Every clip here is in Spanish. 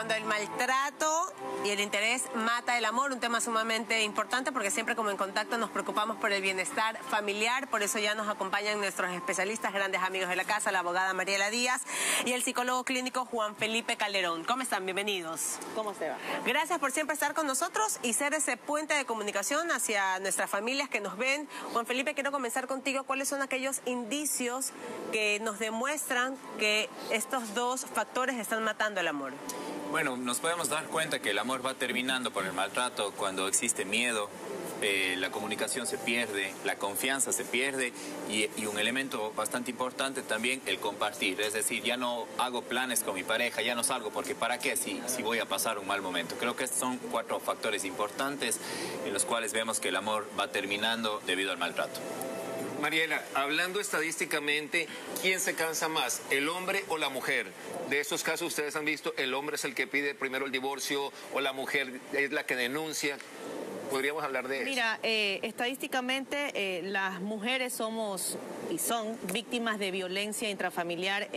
cuando el maltrato y el interés mata el amor, un tema sumamente importante porque siempre como en Contacto nos preocupamos por el bienestar familiar, por eso ya nos acompañan nuestros especialistas, grandes amigos de la casa, la abogada Mariela Díaz y el psicólogo clínico Juan Felipe Calderón. ¿Cómo están? Bienvenidos. ¿Cómo se va? Gracias por siempre estar con nosotros y ser ese puente de comunicación hacia nuestras familias que nos ven. Juan Felipe, quiero comenzar contigo. ¿Cuáles son aquellos indicios que nos demuestran que estos dos factores están matando el amor? Bueno, nos podemos dar cuenta que el amor va terminando por el maltrato cuando existe miedo, la comunicación se pierde, la confianza se pierde y un elemento bastante importante también, el compartir. Es decir, ya no hago planes con mi pareja, ya no salgo porque ¿para qué si voy a pasar un mal momento? Creo que estos son 4 factores importantes en los cuales vemos que el amor va terminando debido al maltrato. Mariela, hablando estadísticamente, ¿quién se cansa más, el hombre o la mujer? De esos casos ustedes han visto, el hombre es el que pide primero el divorcio o la mujer es la que denuncia. ¿Podríamos hablar de eso? Mira, estadísticamente las mujeres somos y son víctimas de violencia intrafamiliar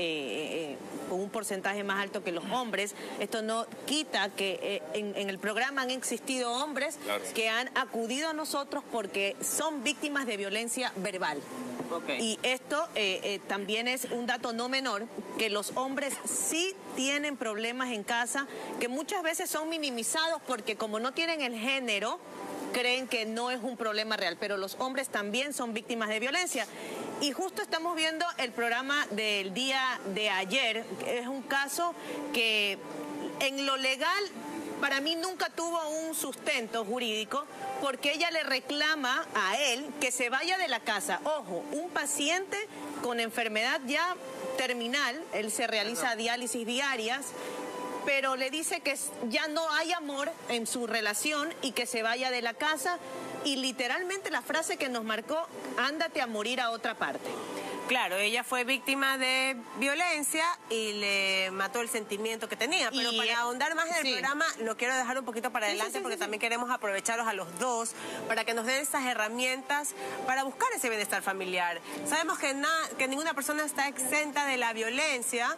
con un porcentaje más alto que los hombres. Esto no quita que en el programa han existido hombres que han acudido a nosotros porque son víctimas de violencia verbal. Okay. Y esto también es un dato no menor, que los hombres sí tienen problemas en casa, que muchas veces son minimizados porque como no tienen el género, creen que no es un problema real, pero los hombres también son víctimas de violencia. Y justo estamos viendo el programa del día de ayer, que es un caso que en lo legal para mí nunca tuvo un sustento jurídico, porque ella le reclama a él que se vaya de la casa. Ojo, un paciente con enfermedad ya terminal, él se realiza diálisis diarias, pero le dice que ya no hay amor en su relación y que se vaya de la casa, y literalmente la frase que nos marcó, ándate a morir a otra parte. Claro, ella fue víctima de violencia y le mató el sentimiento que tenía. Pero para ahondar más en el programa, lo quiero dejar un poquito para adelante porque también queremos aprovecharlos a los dos para que nos den estas herramientas para buscar ese bienestar familiar. Sabemos que ninguna persona está exenta de la violencia,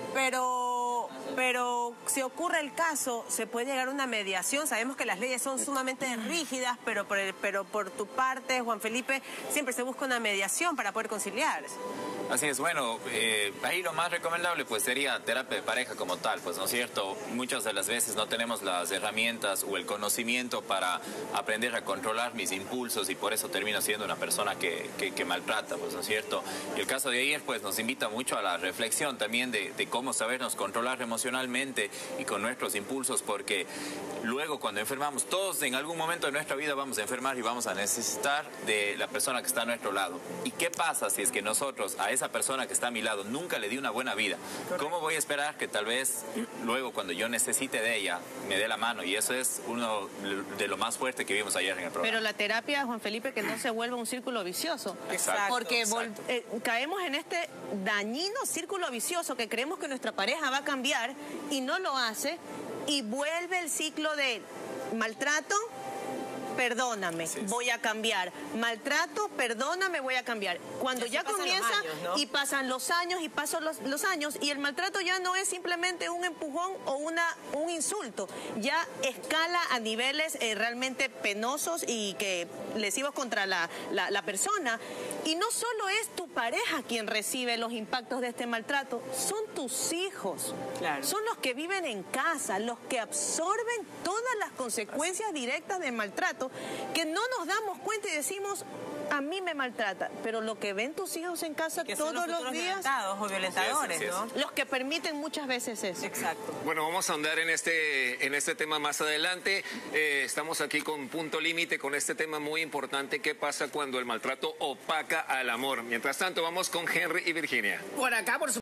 pero si ocurre el caso, se puede llegar a una mediación. Sabemos que las leyes son sumamente rígidas, pero por tu parte, Juan Felipe, siempre se busca una mediación para poder conciliar. Así es, bueno, ahí lo más recomendable pues sería terapia de pareja como tal, pues, ¿no es cierto? Muchas de las veces no tenemos las herramientas o el conocimiento para aprender a controlar mis impulsos y por eso termino siendo una persona que maltrata, pues, ¿no es cierto? Y el caso de ayer pues nos invita mucho a la reflexión también de cómo sabernos controlar emocionalmente y con nuestros impulsos, porque luego cuando enfermamos, todos en algún momento de nuestra vida vamos a enfermar y vamos a necesitar de la persona que está a nuestro lado. ¿Y qué pasa si es que nosotros a esa persona que está a mi lado nunca le di una buena vida? ¿Cómo voy a esperar que tal vez luego cuando yo necesite de ella me dé la mano? Y eso es uno de lo más fuerte que vimos ayer en el programa. Pero la terapia, Juan Felipe, que no se vuelva un círculo vicioso. Exacto. Porque caemos en este dañino círculo vicioso que creemos que nuestra pareja va a cambiar y no lo hace, y vuelve el ciclo de maltrato, perdóname, voy a cambiar. Maltrato, perdóname, voy a cambiar. Cuando ya comienza años, ¿no? Y pasan los años y pasan los años y el maltrato ya no es simplemente un empujón o un insulto. Ya escala a niveles realmente penosos y lesivos contra la persona. Y no solo es tu pareja quien recibe los impactos de este maltrato, son tus hijos. Claro. Son los que viven en casa, los que absorben todas las consecuencias directas del maltrato, que no nos damos cuenta y decimos, a mí me maltrata, pero lo que ven tus hijos en casa que todos los días, violentados o violentadores, ¿no? Los que permiten muchas veces eso. Exacto. Bueno, vamos a andar en este tema más adelante. Estamos aquí con Punto Límite, con este tema muy importante, ¿qué pasa cuando el maltrato opaca al amor? Mientras tanto, vamos con Henry y Virginia. Por acá, por